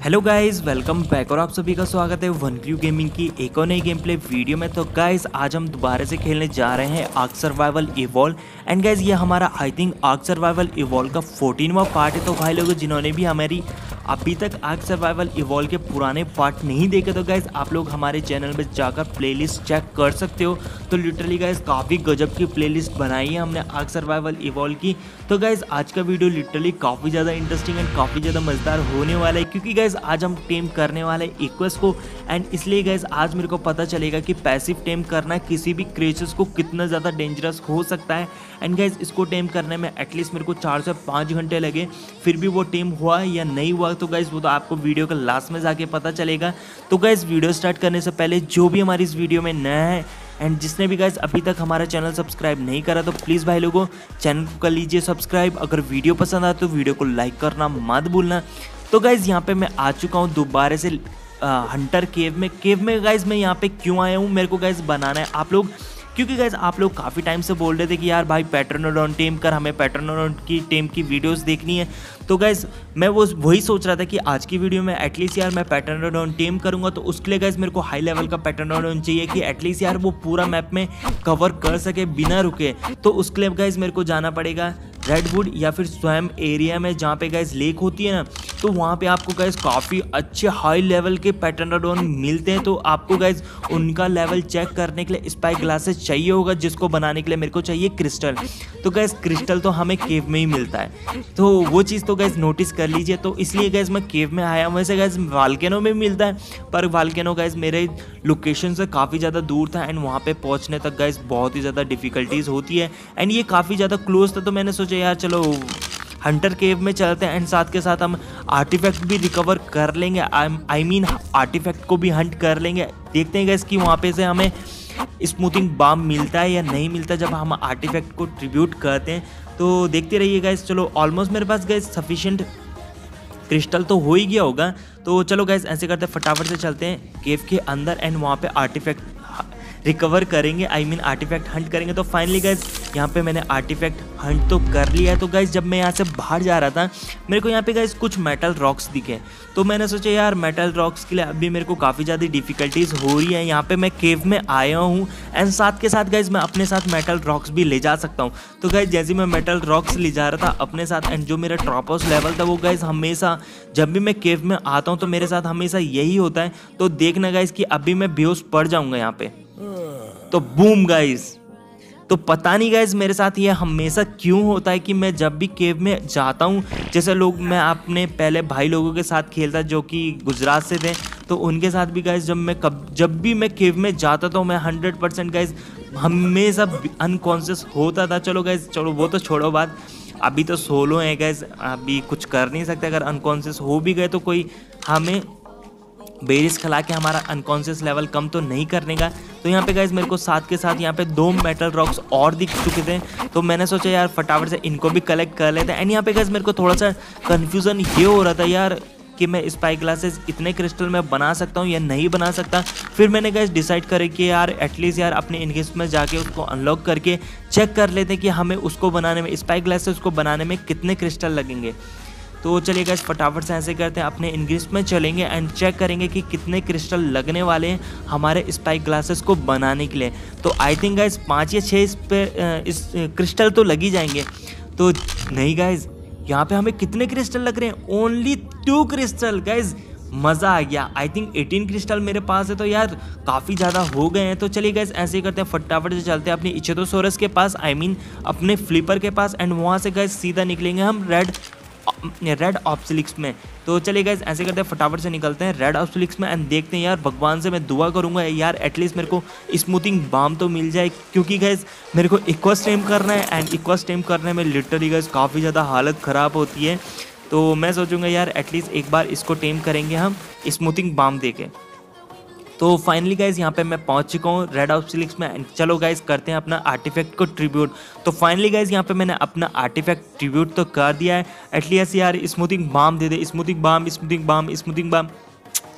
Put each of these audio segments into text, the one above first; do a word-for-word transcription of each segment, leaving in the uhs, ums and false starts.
Hello guys, welcome back और आप सभी का स्वागत है वन क्यू गेमिंग की एक और नई गेम प्ले वीडियो में। तो गाइस आज हम दोबारा से खेलने जा रहे हैं Ark Survival Evolve. And guys ये हमारा I think Ark Survival Evolve का फोर्टीनवां पार्ट है। तो भाई लोगों जिन्होंने भी हमारी अभी तक आर्क सर्वाइवल इवॉल्व के पुराने पार्ट नहीं देखे तो गाइस आप लोग हमारे चैनल में जाकर प्लेलिस्ट चेक कर सकते हो। तो लिटरली गाइस काफ़ी गजब की प्लेलिस्ट बनाई है हमने आर्क सर्वाइवल इवॉल्व की। तो गाइस आज का वीडियो लिटरली काफ़ी ज़्यादा इंटरेस्टिंग एंड काफ़ी ज़्यादा मज़ेदार होने वाला है, क्योंकि गाइस आज हम टेम करने वाले इक्वेस्ट को। एंड इसलिए गाइस आज मेरे को पता चलेगा कि पैसिव टेम करना किसी भी क्रिएचर्स को कितना ज़्यादा डेंजरस हो सकता है। एंड गाइस इसको टेम करने में एटलीस्ट मेरे को चार से पाँच घंटे लगे, फिर भी वो टेम हुआ या नहीं हुआ तो गाइस वो तो आपको वीडियो के लास्ट में जाके पता चलेगा। तो गाइस वीडियो स्टार्ट करने से पहले जो भी हमारी इस वीडियो में नया है एंड जिसने भी गाइस अभी तक हमारा चैनल सब्सक्राइब नहीं करा तो प्लीज़ भाई लोगों चैनल को कर लीजिए सब्सक्राइब। अगर वीडियो पसंद आए तो वीडियो को लाइक करना मत भूलना। तो गाइज़ यहाँ पे मैं आ चुका हूँ दोबारा से आ, हंटर केव में। केव में गाइज़ मैं यहाँ पे क्यों आया हूँ, मेरे को गाइज़ बनाना है आप लोग, क्योंकि गाइज़ आप लोग काफ़ी टाइम से बोल रहे थे कि यार भाई पैटर्नोडॉन टेम कर, हमें पैटर्नोडॉन की टेम की वीडियोस देखनी है। तो गाइज़ मैं वो वही सोच रहा था कि आज की वीडियो में एटलीस्ट यार मैं पैटर्नोडॉन टेम करूँगा। तो उसके लिए गाइज़ मेरे को हाई लेवल का पैटर्नोडॉन चाहिए कि एटलीस्ट यार वो पूरा मैप में कवर कर सके बिना रुके। तो उसके लिए गाइज़ मेरे को जाना पड़ेगा रेडवुड या फिर स्वयं एरिया में जहाँ पे गाइज़ लेक होती है ना, तो वहाँ पे आपको गाइज़ काफ़ी अच्छे हाई लेवल के पैटर्नोडॉन मिलते हैं। तो आपको गाइज़ उनका लेवल चेक करने के लिए स्पाई ग्लासेस चाहिए होगा, जिसको बनाने के लिए मेरे को चाहिए क्रिस्टल। तो गाइज़ क्रिस्टल तो हमें केव में ही मिलता है, तो वो चीज़ तो गाइज़ नोटिस कर लीजिए। तो इसलिए गाइज़ मैं केव में आया हूँ। वैसे गाइज़ वाल्केनो में मिलता है, पर वाल्केनो गाइज़ मेरे लोकेशन से काफ़ी ज़्यादा दूर था एंड वहाँ पे पहुँचने तक गाइज़ बहुत ही ज़्यादा डिफ़िकल्टीज़ होती है। एंड ये काफ़ी ज़्यादा क्लोज था, तो मैंने सोचा यार चलो हंटर केव में चलते हैं एंड साथ के साथ हम आर्टिफैक्ट भी रिकवर कर लेंगे। आई मीन आर्टिफैक्ट को भी हंट कर लेंगे। देखते हैं गाइस कि वहाँ पे से हमें स्मूथिंग बाम मिलता है या नहीं मिलता जब हम आर्टिफैक्ट को ट्रिब्यूट करते हैं। तो देखते रहिए गाइस। चलो ऑलमोस्ट मेरे पास गाइस सफिशिएंट क्रिस्टल तो हो ही गया होगा। तो चलो गाइस ऐसे करते हैं, फटाफट से चलते हैं केव के अंदर एंड वहाँ पे आर्टिफैक्ट रिकवर करेंगे, आई मीन आर्टिफैक्ट हंट करेंगे। तो फाइनली गाइज यहाँ पे मैंने आर्टिफैक्ट हंट तो कर लिया है। तो गाइज जब मैं यहाँ से बाहर जा रहा था मेरे को यहाँ पे गाइज कुछ मेटल रॉक्स दिखे, तो मैंने सोचा यार मेटल रॉक्स के लिए अभी मेरे को काफ़ी ज़्यादा डिफ़िकल्टीज़ हो रही है। यहाँ पे मैं केव में आया हूँ एंड साथ के साथ गाइज मैं अपने साथ मेटल रॉक्स भी ले जा सकता हूँ। तो गाइज जैसे मैं मेटल रॉक्स ले जा रहा था अपने साथ एंड जो मेरा ट्रॉपोस लेवल था वो गाइज हमेशा जब भी मैं केव में आता हूँ तो मेरे साथ हमेशा यही होता है। तो देखना गाइज कि अभी मैं बेहोश पड़ जाऊँगा यहाँ पे। तो बूम गाइस, तो पता नहीं गाइस मेरे साथ ये हमेशा क्यों होता है कि मैं जब भी केव में जाता हूँ, जैसे लोग मैं अपने पहले भाई लोगों के साथ खेलता जो कि गुजरात से थे, तो उनके साथ भी गाइस जब मैं कब जब भी मैं केव में जाता तो मैं हंड्रेड परसेंट गाइस हमेशा अनकॉन्शियस होता था। चलो गाइस चलो वो तो छोड़ो बात, अभी तो सोलो है गाइस, अभी कुछ कर नहीं सकते। अगर अनकॉन्शियस हो भी गए तो कोई हमें बेरिस खिला के हमारा अनकॉन्शियस लेवल कम तो नहीं करने का। तो यहाँ पे गाइज मेरे को साथ के साथ यहाँ पे दो मेटल रॉक्स और दिख चुके थे, तो मैंने सोचा यार फटाफट से इनको भी कलेक्ट कर लेते हैं। एंड यहाँ पे गाइज मेरे को थोड़ा सा कन्फ्यूज़न ये हो रहा था यार कि मैं स्पाई ग्लासेस इतने क्रिस्टल में बना सकता हूँ या नहीं बना सकता। फिर मैंने गाइज डिसाइड करे कि यार एटलीस्ट यार अपने इनगिस्ट में जाके उसको अनलॉक करके चेक कर लेते हैं कि हमें उसको बनाने में स्पाई ग्लासेस को बनाने में कितने क्रिस्टल लगेंगे। तो चलिए गाइस फटाफट से ऐसे करते हैं, अपने इनग्रिस्ट में चलेंगे एंड चेक करेंगे कि कितने क्रिस्टल लगने वाले हैं हमारे स्पाइक ग्लासेस को बनाने के लिए। तो आई थिंक गाइस पाँच या छः इस पे इस क्रिस्टल तो लग ही जाएंगे। तो नहीं गाइस यहाँ पे हमें कितने क्रिस्टल लग रहे हैं, ओनली टू क्रिस्टल। गाइस मज़ा आ गया। आई थिंक एटीन क्रिस्टल मेरे पास है, तो यार काफ़ी ज़्यादा हो गए हैं। तो चलिए गाइस ऐसे ही करते हैं, फटाफट से चलते हैं अपने इचेटोसोरस के पास, आई मीन अपने फ्लिपर के पास एंड वहाँ से गाइस सीधा निकलेंगे हम रेड रेड ऑप्सिलिक्स में। तो चलिए गाइस ऐसे करते हैं, फटाफट से निकलते हैं रेड ऑप्सिलिक्स में एंड देखते हैं यार भगवान से मैं दुआ करूंगा यार एटलीस्ट मेरे को स्मूथिंग बाम तो मिल जाए, क्योंकि गाइस मेरे को इक्वेस्ट टेम करना है एंड इक्वेस्ट टेम करने में लिटरली गाइस काफ़ी ज़्यादा हालत ख़राब होती है। तो मैं सोचूंगा यार एटलीस्ट एक बार इसको टेम करेंगे हम स्मूथिंग बाम दे के। तो फाइनली गाइज यहाँ पे मैं पहुँच चुका हूँ रेड ऑप्सिलिक्स में। चलो गाइज करते हैं अपना आर्टिफैक्ट को ट्रिब्यूट। तो फाइनली गाइज यहाँ पे मैंने अपना आर्टिफैक्ट ट्रिब्यूट तो कर दिया है। एटलीस्ट यार स्मूथिंग बाम दे दे, smoothing balm smoothing balm smoothing balm.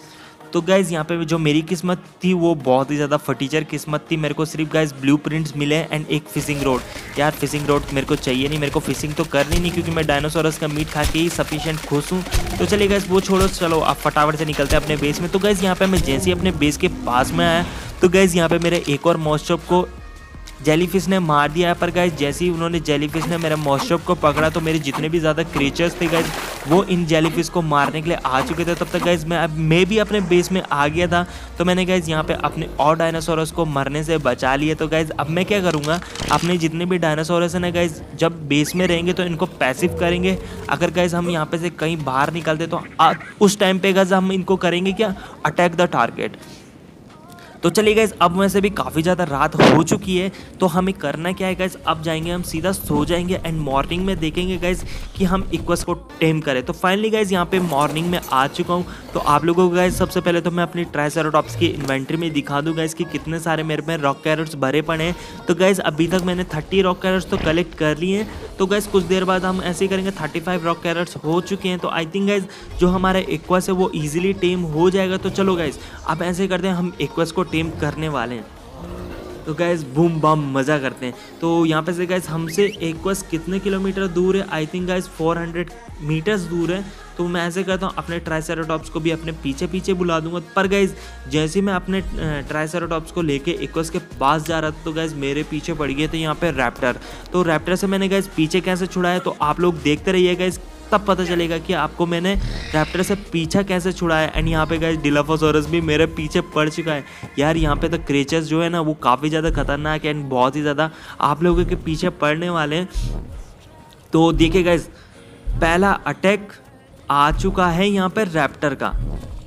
तो गाइज़ यहाँ पे जो मेरी किस्मत थी वो बहुत ही ज़्यादा फटीचर किस्मत थी। मेरे को सिर्फ गाइज़ ब्लू प्रिंट्स मिले एंड एक फिशिंग रोड। यार फिशिंग रोड मेरे को चाहिए नहीं, मेरे को फिशिंग तो करनी नहीं क्योंकि मैं डायनासोरस का मीट खा के ही सफिशिएंट खुश हूँ। तो चलिए गाइज़ वो छोड़ो, चलो आप फटाफट से निकलते हैं अपने बेस में। तो गाइज़ यहाँ पे मैं जैसे ही अपने बेस के पास में आया तो गाइज़ यहाँ पे मेरे एक और मॉस्चॉप को जेलीफिश ने मार दिया है। पर गाइज जैसे ही उन्होंने जेलीफिश ने मेरे मॉस्चॉप को पकड़ा तो मेरे जितने भी ज़्यादा क्रिएचर्स थे गाइज वो इन जेलीफिश को मारने के लिए आ चुके थे। तब तक गाइज मैं अब मैं भी अपने बेस में आ गया था। तो मैंने गाइज यहाँ पे अपने और डायनासोरस को मरने से बचा लिया। तो गाइज अब मैं क्या करूँगा, अपने जितने भी डायनासोरस हैं ना गाइज जब बेस में रहेंगे तो इनको पैसिव करेंगे। अगर गाइज हम यहाँ पे से कहीं बाहर निकलते तो आ, उस टाइम पे गाइज हम इनको करेंगे क्या, अटैक द टारगेट। तो चलिए गाइज अब वैसे भी काफ़ी ज़्यादा रात हो चुकी है तो हमें करना क्या है गाइज, अब जाएंगे हम सीधा सो जाएंगे एंड मॉर्निंग में देखेंगे गाइज कि हम इक्वस को टेम करें। तो फाइनली गाइज यहाँ पे मॉर्निंग में आ चुका हूँ। तो आप लोगों को गाइज सबसे पहले तो मैं अपनी ट्राइसेराटॉप्स की इन्वेंट्री में दिखा दूँ गाइज कि कितने सारे मेरे में रॉक कैरेट्स भरे पड़े हैं। तो गाइज अभी तक मैंने थर्टी रॉक कैरेट्स तो कलेक्ट कर लिए हैं। तो गाइज कुछ देर बाद हम ऐसे ही करेंगे, थर्टी फाइव रॉक कैरेट्स हो चुके हैं। तो आई थिंक गाइज जो हमारा इक्वस है वो ईजिली टेम हो जाएगा। तो चलो गाइज अब ऐसे करते हैं, हम इक्वस को टेम करने वाले हैं। तो गैस बूम बम मज़ा करते हैं। तो यहाँ पे से गैस हमसे इक्वस कितने किलोमीटर दूर है, I think guess four hundred metres दूर है। तो मैं ऐसे करता हूँ अपने ट्राइसेराटॉप्स को भी अपने पीछे पीछे बुला दूंगा। पर गैस जैसे मैं अपने ट्राइसेराटॉप्स को लेके इक्वस के पास जा रहा था तो गैस मेरे पीछे पड़ गए थे यहाँ पे रैप्टर। तो रैप्टर से मैंने गैस पीछे कैसे छुड़ाया तो आप लोग देखते रहिए गैस, तब पता चलेगा कि आपको मैंने रैप्टर से पीछा कैसे छुड़ाया। एंड यहाँ पे गाइस डिलाफोसॉरस भी मेरे पीछे पड़ चुका है। यार यहाँ पे तो क्रिएचर्स जो है ना वो काफ़ी ज़्यादा खतरनाक है एंड बहुत ही ज़्यादा आप लोगों के पीछे पड़ने वाले हैं। तो देखिए गाइस पहला अटैक आ चुका है यहाँ पे रैप्टर का।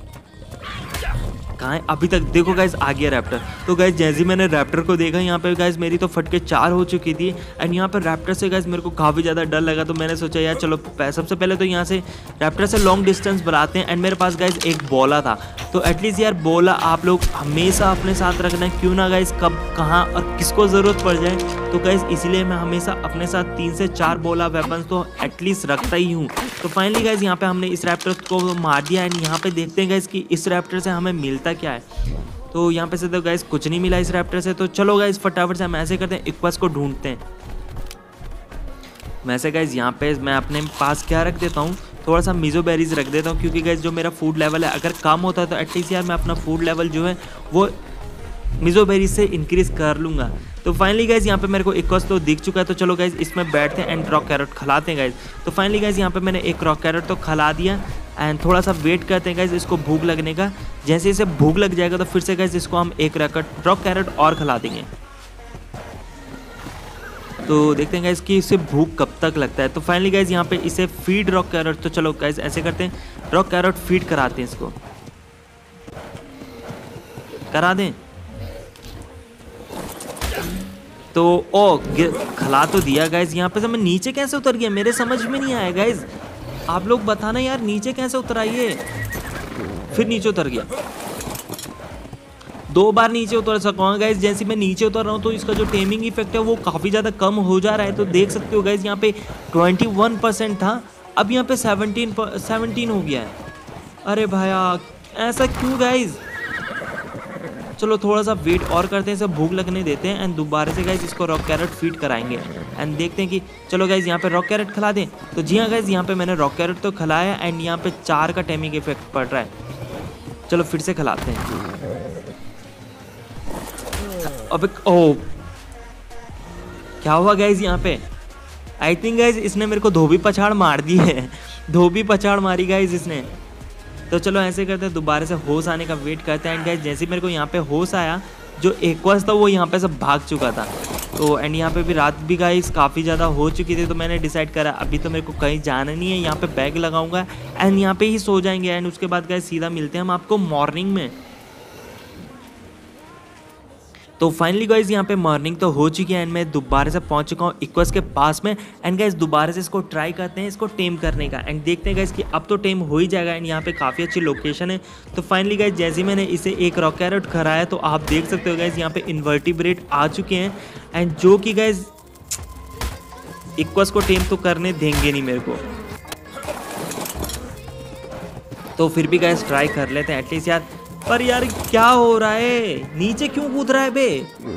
कहाँ है अभी तक, देखो गाइज आ गया रैप्टर। तो गाइज जैसे ही मैंने रैप्टर को देखा यहाँ पे गाइज मेरी तो फटके चार हो चुकी थी एंड यहाँ पे रैप्टर से गाइज मेरे को काफ़ी ज़्यादा डर लगा। तो मैंने सोचा यार चलो सबसे पहले तो यहाँ से रैप्टर से लॉन्ग डिस्टेंस बनाते हैं। एंड मेरे पास गाइज एक बोला था तो एटलीस्ट यार बोला आप लोग हमेशा अपने साथ रखना है, क्यों ना गाइज कब कहाँ और किसको ज़रूरत पड़ जाए। तो गाइज इसीलिए मैं हमेशा अपने साथ तीन से चार बोला वेपन्स तो एटलीस्ट रखता ही हूँ। तो फाइनली गाइज यहाँ पे हमने इस रैप्टर को मार दिया एंड यहाँ पे देखते हैं गाइज कि इस रैप्टर से हमें मिलता क्या है। तो यहाँ पे से तो गाइज कुछ नहीं मिला इस रैप्टर से। तो चलो गाइज फटाफट से हम ऐसे करते हैं, इक्वस को ढूंढते हैं। वैसे गाइज यहाँ पे मैं अपने पास क्या रख देता हूँ, थोड़ा सा मिजो बेरीज रख देता हूँ क्योंकि गाइज जो मेरा फूड लेवल है अगर कम होता है तो एटलीस्ट यार मैं अपना फूड लेवल जो है वो मिजो बेरीज से इंक्रीज कर लूँगा। तो फाइनली गाइज यहाँ पे मेरे को इक्वस तो दिख चुका है। तो चलो गाइज इसमें बैठते हैं एंड रॉक कैरेट खिलाते हैं गाइज। तो फाइनली गाइज यहाँ पे मैंने एक रॉक कैरेट तो खिला दिया एंड थोड़ा सा वेट करते हैं गाइज इसको भूख लगने का। जैसे इसे भूख लग जाएगा तो फिर से गाइज इसको हम एक रॉकेट रॉक कैरेट और खिला देंगे। तो देखते हैं गाइज कि इसे भूख कब तक लगता है। तो फाइनली गाइज यहाँ पे इसे फीड रॉक कैरेट। तो चलो गाइज ऐसे करते हैं, रॉक कैरेट फीड कराते हैं, इसको करा दें। तो ओ खिला तो दिया गाइज। यहाँ पे से मैं नीचे कैसे उतर गया मेरे समझ में नहीं आया गाइज, आप लोग बताना यार नीचे कैसे उतराइए। फिर नीचे उतर गया, दो बार नीचे उतर सकूँगा गाइज। जैसे मैं नीचे उतर रहा हूँ तो इसका जो टेमिंग इफेक्ट है वो काफ़ी ज़्यादा कम हो जा रहा है। तो देख सकते हो गाइज यहाँ पे ट्वेंटी वन परसेंट था, अब यहाँ पे सेवनटीन सेवनटीन हो गया है। अरे भाया ऐसा क्यों गाइज। चलो थोड़ा सा वेट और करते हैं, सब भूख लगने देते हैं एंड दोबारा से गाइज इसको रॉक कैरेट फीड कराएंगे एंड देखते हैं कि चलो गाइज यहाँ पे रॉक कैरेट खिला दें। तो जी हाँ गाइज यहाँ पे मैंने रॉक कैरेट तो खिलाया एंड यहाँ पे चार का टेमिंग इफेक्ट पड़ रहा है। चलो फिर से खिलाते हैं। अब ओ क्या हुआ गाइज यहाँ पे, आई थिंक गाइज इसने मेरे को धोबी पछाड़ मार दी है, धोबी पछाड़ मारी गाइज इसने। तो चलो ऐसे करते हैं, दोबारा से होश आने का वेट करते हैं एंड गाइज जैसे मेरे को यहाँ पे होश आया जो इक्वस था वो यहाँ पे सब भाग चुका था। तो एंड यहाँ पे भी रात भी गाइज काफ़ी ज़्यादा हो चुकी थी। तो मैंने डिसाइड करा अभी तो मेरे को कहीं जाना नहीं है, यहाँ पे बैग लगाऊंगा एंड यहाँ पे ही सो जाएंगे एंड उसके बाद गाइज सीधा मिलते हैं हम आपको मॉर्निंग में। तो फाइनली गाइज यहाँ पे मॉर्निंग तो हो चुकी है एंड मैं दोबारा से पहुँच चुका हूँ इक्वस के पास में एंड गाइज दोबारा से इसको ट्राई करते हैं इसको टेम करने का एंड देखते हैं गाइज कि अब तो टेम हो ही जाएगा एंड यहाँ पे काफ़ी अच्छी लोकेशन है। तो फाइनली गाइज जैसे मैंने इसे एक रॉक कैरेट खराया तो आप देख सकते हो गाइज यहाँ पे इन्वर्टिब्रेट आ चुके हैं एंड जो कि गाइज इक्वस को टेम तो करने देंगे नहीं मेरे को। तो फिर भी गाइज ट्राई कर लेते हैं एटलीस्ट यार पर यार क्या हो रहा है, नीचे क्यों कूद रहा है बे।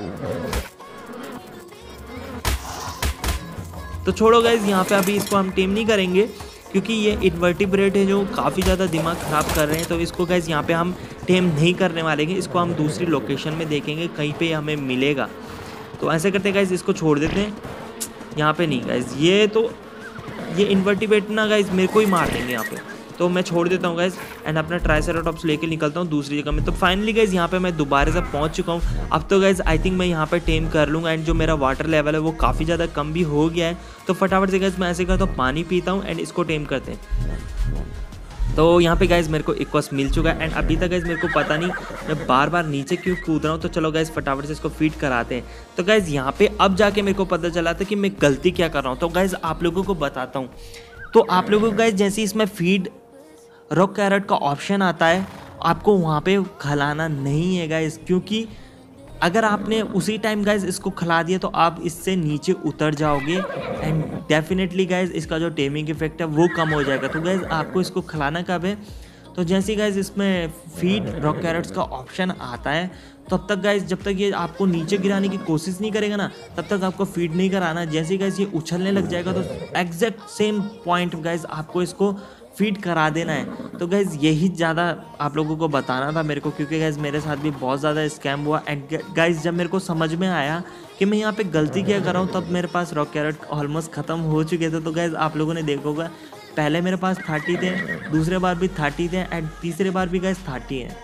तो छोड़ो गाइज, यहाँ पे अभी इसको हम टेम नहीं करेंगे क्योंकि ये इन्वर्टिब्रेट है जो काफ़ी ज़्यादा दिमाग ख़राब कर रहे हैं। तो इसको गाइज यहाँ पे हम टेम नहीं करने वाले हैं, इसको हम दूसरी लोकेशन में देखेंगे, कहीं पे हमें मिलेगा। तो ऐसे करते गाइज, इसको छोड़ देते हैं। यहाँ पे नहीं गाइज, ये तो ये इन्वर्टिब्रेट ना गाइज मेरे को ही मार देंगे यहाँ पे। तो मैं छोड़ देता हूँ गाइज एंड अपना ट्राइसेराटॉप्स लेके निकलता हूँ दूसरी जगह में। तो फाइनली गाइज यहाँ पे मैं दोबारा से पहुँच चुका हूँ। अब तो गाइज आई थिंक मैं यहाँ पे टेम कर लूँगा एंड जो मेरा वाटर लेवल है वो काफ़ी ज़्यादा कम भी हो गया है। तो फटाफट से गाइज मैं ऐसे करता हूँ, पानी पीता हूँ एंड इसको टेम करते हैं। तो यहाँ पे गाइज मेरे को इक्वस मिल चुका है एंड अभी तक गाइज मेरे को पता नहीं मैं बार बार नीचे क्यों कूद रहा हूँ। तो चलो गाइज फटाफट से इसको फीड कराते हैं। तो गाइज यहाँ पे अब जाके मेरे को पता चला था कि मैं गलती क्या कर रहा हूँ। तो गाइज आप लोगों को बताता हूँ। तो आप लोगों को गाइज जैसे इसमें फीड रॉक कैरेट का ऑप्शन आता है, आपको वहाँ पे खिलाना नहीं है गाइज, क्योंकि अगर आपने उसी टाइम गाइज इसको खिला दिया तो आप इससे नीचे उतर जाओगे एंड डेफिनेटली गाइज इसका जो टेमिंग इफेक्ट है वो कम हो जाएगा। तो गाइज आपको इसको खिलाना कब है, तो जैसे गाइज इसमें फीड रॉक कैरेट्स का ऑप्शन आता है तब तक गाइज, जब तक ये आपको नीचे गिराने की कोशिश नहीं करेगा ना तब तक आपको फीड नहीं कराना। जैसे गाइज ये उछलने लग जाएगा तो एग्जैक्ट सेम पॉइंट गाइज आपको इसको फीड करा देना है। तो गाइज़ यही ज़्यादा आप लोगों को बताना था मेरे को, क्योंकि गाइज़ मेरे साथ भी बहुत ज़्यादा स्कैम हुआ। एंड गाइज़ जब मेरे को समझ में आया कि मैं यहाँ पे गलती क्या कर रहा हूँ तब मेरे पास रॉक कैरेट ऑलमोस्ट ख़त्म हो चुके थे। तो गाइज़ आप लोगों ने देखा होगा, पहले मेरे पास थर्टी थे, दूसरे बार भी थर्टी थे एंड तीसरे बार भी गाइज़ थर्टी है।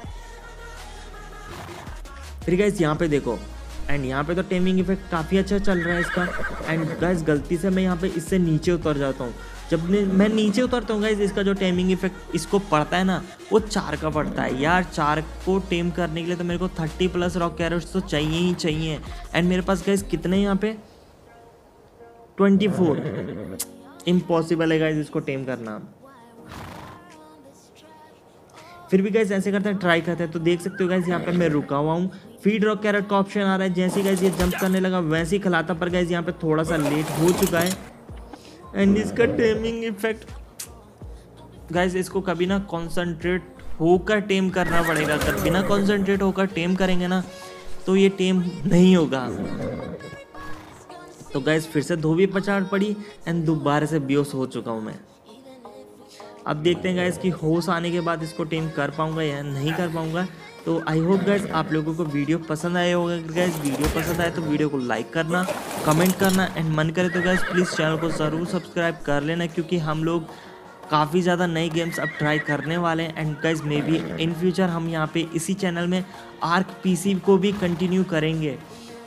फिर गाइज़ यहाँ पे देखो एंड यहाँ पे तो टेमिंग इफेक्ट काफ़ी अच्छा चल रहा है इसका। एंड गाइज़ गलती से मैं यहाँ पे इससे नीचे उतर जाता हूँ। जब मैं नीचे उतरता हूँ गाइज, इसका जो टेमिंग इफेक्ट इसको पड़ता है ना वो चार का पड़ता है। यार चार को टेम करने के लिए तो मेरे को थर्टी प्लस रॉक कैरेट्स तो चाहिए ही चाहिए। एंड मेरे पास गाइज कितने यहाँ पे ट्वेंटी फोर, इम्पॉसिबल है गाइज इसको टेम करना। फिर भी गाइज ऐसे करते हैं, ट्राई करते हैं। तो देख सकते हो गाइज यहाँ पे मैं रुका हुआ हूँ, फीड रॉक कैरेट का ऑप्शन आ रहा है। जैसे गाइज ये जंप करने लगा वैसे ही खिलाता, पर गाइज यहाँ पे थोड़ा सा लेट हो चुका है एंड इसका टेमिंग इफेक्ट गाइज, इसको कभी ना कॉन्सेंट्रेट होकर टेम करना पड़ेगा। अगर बिना कॉन्सेंट्रेट होकर टेम करेंगे ना तो ये टेम नहीं होगा। तो गाइज फिर से धोबी पछाड़ पड़ी एंड दोबारा से बेहोश हो चुका हूँ मैं। अब देखते हैं गाइज कि होश आने के बाद इसको टेम कर पाऊंगा या नहीं कर पाऊंगा। तो आई होप गाइज आप लोगों को वीडियो पसंद आया होगा। गाइज वीडियो पसंद आए तो वीडियो को लाइक करना, कमेंट करना एंड मन करे तो गाइज प्लीज़ चैनल को ज़रूर सब्सक्राइब कर लेना, क्योंकि हम लोग काफ़ी ज़्यादा नए गेम्स अब ट्राई करने वाले हैं। And guys may be in future हम यहाँ पे इसी चैनल में आर्क पीसी को भी कंटिन्यू करेंगे।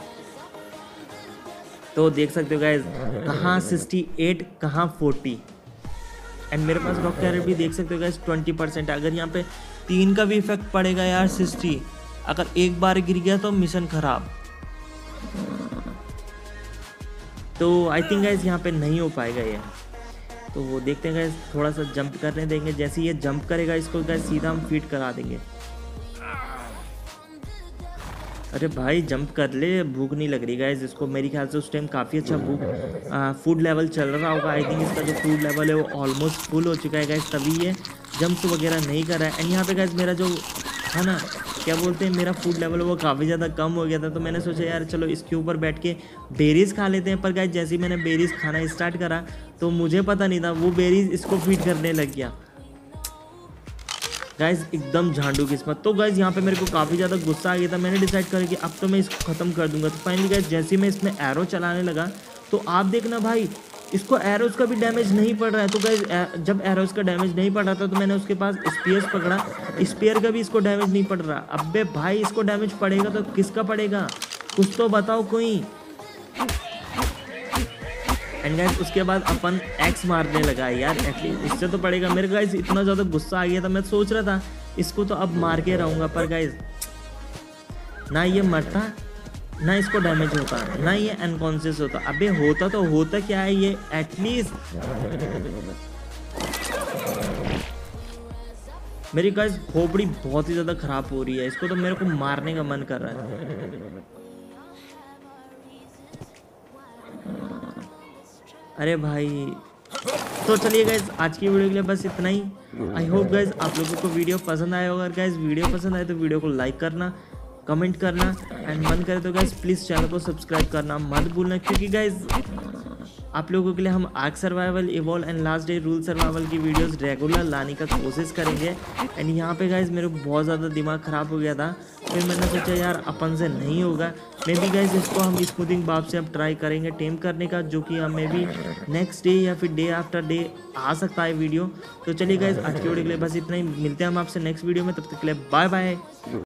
तो देख सकते हो गाइज कहाँ सिक्सटी एट कहाँ फोर्टी एंड मेरे पास रॉक कैरेट भी देख सकते हो गाइस ट्वेंटी परसेंट। अगर यहाँ पे तीन का भी इफेक्ट पड़ेगा यार सिक्सटी, अगर एक बार गिर गया तो मिशन खराब। तो आई थिंक गाइस यहाँ पे नहीं हो पाएगा ये। तो वो देखते हैं गाइस, थोड़ा सा जंप करने देंगे। जैसे ये जंप करेगा इसको गाइस सीधा हम फीड करा देंगे। अरे भाई जंप कर ले, भूख नहीं लग रही गाइस इसको। मेरे ख्याल से उस टाइम काफ़ी अच्छा भूख फूड लेवल चल रहा होगा। आई थिंक इसका जो फूड लेवल है वो ऑलमोस्ट फुल हो चुका है गाइस, तभी ये जंप्स वगैरह नहीं कर रहा है। एंड यहाँ पे गाइस मेरा जो है ना क्या बोलते हैं, मेरा फूड लेवल वो काफ़ी ज़्यादा कम हो गया था। तो मैंने सोचा यार चलो इसके ऊपर बैठ के बेरीज़ खा लेते हैं। पर गाइस जैसे ही मैंने बेरीज़ खाना स्टार्ट करा तो मुझे पता नहीं था वो बेरीज़ इसको फीड करने लग गया। गाइज एकदम झांडू किस्मत। तो गाइज यहाँ पे मेरे को काफ़ी ज़्यादा गुस्सा आ गया था। मैंने डिसाइड करा कि अब तो मैं इसको ख़त्म कर दूंगा। तो फाइनली गाइज जैसे ही मैं इसमें एरो चलाने लगा तो आप देखना भाई इसको एरोज़ का भी डैमेज नहीं पड़ रहा है। तो गाइज जब एरोज़ का डैमेज नहीं पड़ रहा था तो मैंने उसके पास स्पीयर्स पकड़ा, स्पीयर का भी इसको डैमेज नहीं पड़ रहा। अबे भाई इसको डैमेज पड़ेगा तो किसका पड़ेगा, कुछ तो बताओ कोई। एंड गाइस उसके बाद अपन एक्स मारने लगा यार, एटलीस्ट इससे तो पड़ेगा। मेरे गाइस इतना ज़्यादा गुस्सा आ गया था, मैं सोच रहा था इसको तो अब मार के रहूँगा, पर गाइस ना ये मरता ना इसको डैमेज होता ना ये अनकॉन्शियस होता। अबे होता तो होता क्या है ये एटलीस्ट। मेरी गाइस खोपड़ी बहुत ही ज़्यादा ख़राब हो रही है, इसको तो मेरे को मारने का मन कर रहा है। अरे भाई तो चलिए गाइस आज की वीडियो के लिए बस इतना ही। आई होप गाइज आप लोगों को वीडियो पसंद आया होगा। गाइज वीडियो पसंद आए तो वीडियो को लाइक करना, कमेंट करना एंड मन करे तो गाइज प्लीज़ चैनल को सब्सक्राइब करना मत भूलना, क्योंकि गाइज आप लोगों के लिए हम Ark Survival, Evolve and Last Day Rule Survival की वीडियोस रेगुलर लाने का कोशिश करेंगे। एंड यहाँ पे गाइज मेरे बहुत ज़्यादा दिमाग ख़राब हो गया था, फिर मैंने सोचा यार अपन से नहीं होगा। मे बी गाइज इसको हम स्मूथिंग बाप से अब ट्राई करेंगे टेम करने का, जो कि हम मे बी नेक्स्ट डे या फिर डे आफ्टर डे आ सकता है वीडियो। तो चलिए गाइज आज की वीडियो के लिए बस इतना ही, मिलते हैं हम आपसे नेक्स्ट वीडियो में, तब तक के लिए बाय बाय।